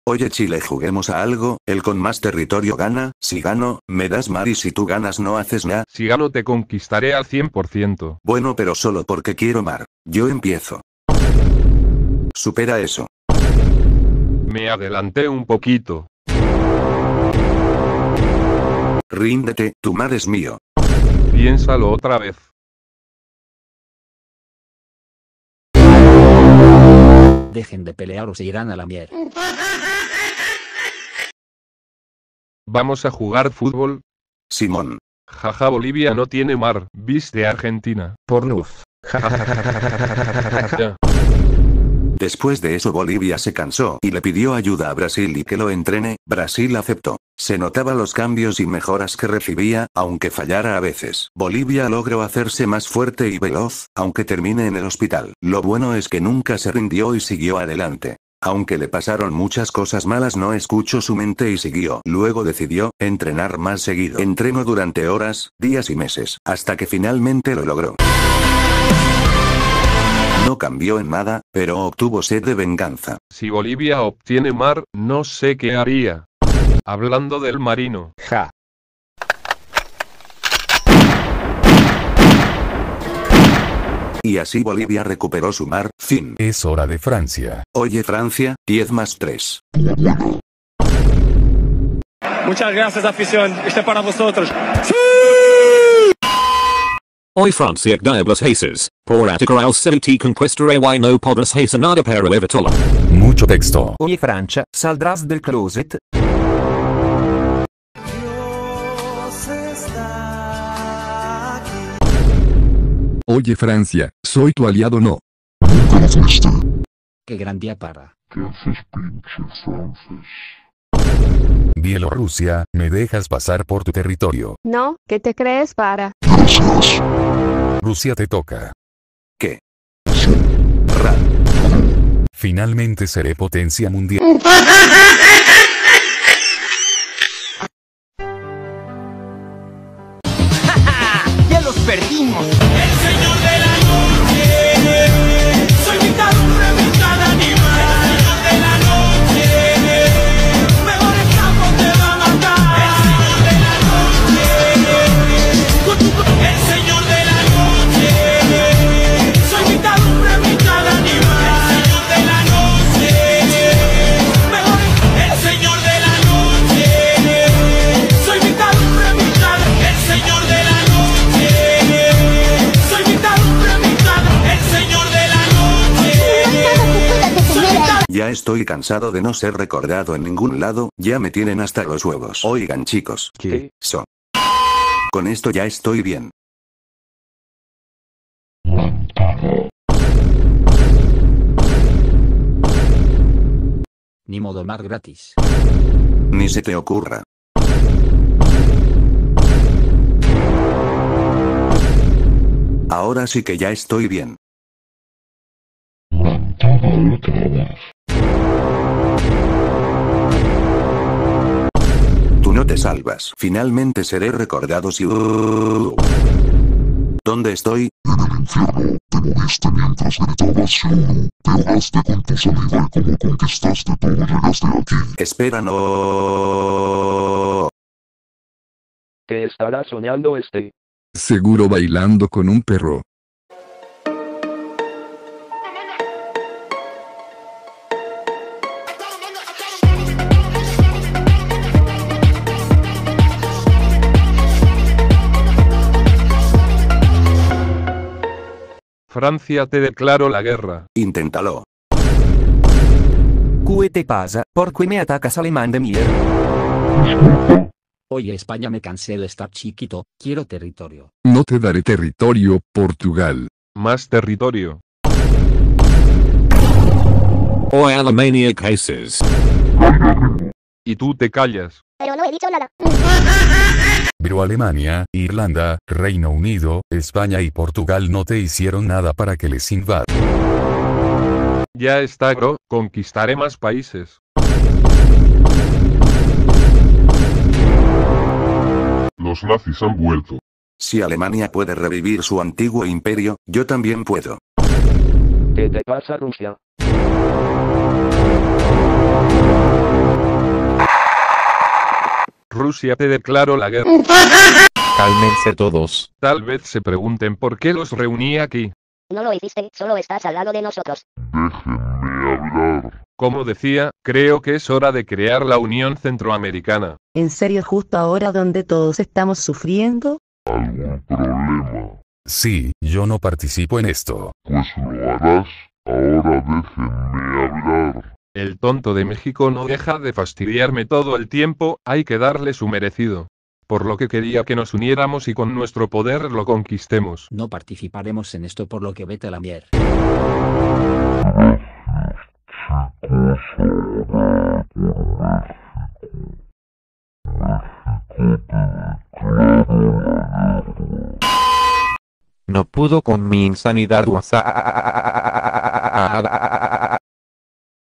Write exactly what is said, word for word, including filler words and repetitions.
Oye Chile, juguemos a algo, el con más territorio gana, si gano, me das mar y si tú ganas no haces nada. Si gano te conquistaré al cien por ciento. Bueno, pero solo porque quiero mar. Yo empiezo. Supera eso. Me adelanté un poquito. Ríndete, tu mar es mío. Piénsalo otra vez. Dejen de pelear o se irán a la mierda. ¿Vamos a jugar fútbol? Simón. Jaja, Bolivia no tiene mar, ¿viste Argentina? Por luz. Ya. Después de eso Bolivia se cansó y le pidió ayuda a Brasil y que lo entrene. Brasil aceptó. Se notaba los cambios y mejoras que recibía, aunque fallara a veces. Bolivia logró hacerse más fuerte y veloz, aunque termine en el hospital. Lo bueno es que nunca se rindió y siguió adelante. Aunque le pasaron muchas cosas malas, no escuchó su mente y siguió. Luego decidió entrenar más seguido. Entrenó durante horas, días y meses, hasta que finalmente lo logró. No cambió en nada, pero obtuvo sed de venganza. Si Bolivia obtiene mar, no sé qué haría. Hablando del marino. Ja. Y así Bolivia recuperó su mar. Fin. Es hora de Francia. Oye Francia, diez más tres. Muchas gracias, afición. Este para vosotros. Hoy Francia diablos haces, por Attica al setenta conquistaré y no podrás hacer nada para evitarlo. Mucho texto. Oye Francia, saldrás del closet. Oye Francia, soy tu aliado no. Qué gran día para. Bielorrusia, ¿me dejas pasar por tu territorio? No, ¿qué te crees para? Rusia, te toca. ¿Qué? Ra. Finalmente seré potencia mundial. ¡Ya los perdimos! El señor de la noche. Soy mitad hombre, mitad animal. El señor de la noche. Mejor escapo te va a matar. El señor de la noche. El señor de la noche. Soy mitad hombre, mitad animal. El señor de la noche. Mejor el señor de la noche. Soy mitad hombre, mitad. El señor de la noche. Soy mitad hombre, mitad. El señor de la noche. Soy mitad. Ya estoy cansado de no ser recordado en ningún lado, ya me tienen hasta los huevos. Oigan chicos. ¿Qué? So. Con esto ya estoy bien. Ni modo mar gratis. Ni se te ocurra. Ahora sí que ya estoy bien. Tú no te salvas. Finalmente seré recordado si... ¿Dónde estoy? En el infierno, te moviste mientras gritabas Shuru, te ahogaste con tu saliva y como conquistaste todo llegaste aquí. Espera, no. ¿Qué estará soñando este? Seguro bailando con un perro. Francia, te declaro la guerra. Inténtalo. ¿Qué te pasa? ¿Por qué me atacas, alemán de mierda? Oye España, me cansé de estar chiquito, quiero territorio. No te daré territorio, Portugal. Más territorio. Hoy Alemania cases. Y tú te callas. Pero no he dicho nada. Pero Alemania, Irlanda, Reino Unido, España y Portugal no te hicieron nada para que les invadas. Ya está, bro, conquistaré más países. Los nazis han vuelto. Si Alemania puede revivir su antiguo imperio, yo también puedo. ¿Qué te pasa, Rusia? Rusia te declaró la guerra. Cálmense todos. Tal vez se pregunten por qué los reuní aquí. No lo hiciste, solo estás al lado de nosotros. Déjenme hablar. Como decía, creo que es hora de crear la Unión Centroamericana. ¿En serio justo ahora donde todos estamos sufriendo? ¿Algún problema? Sí, yo no participo en esto. Pues lo harás. Ahora déjenme hablar. El tonto de México no deja de fastidiarme todo el tiempo, hay que darle su merecido. Por lo que quería que nos uniéramos y con nuestro poder lo conquistemos. No participaremos en esto por lo que vete a la mierda. No pudo con mi insanidad.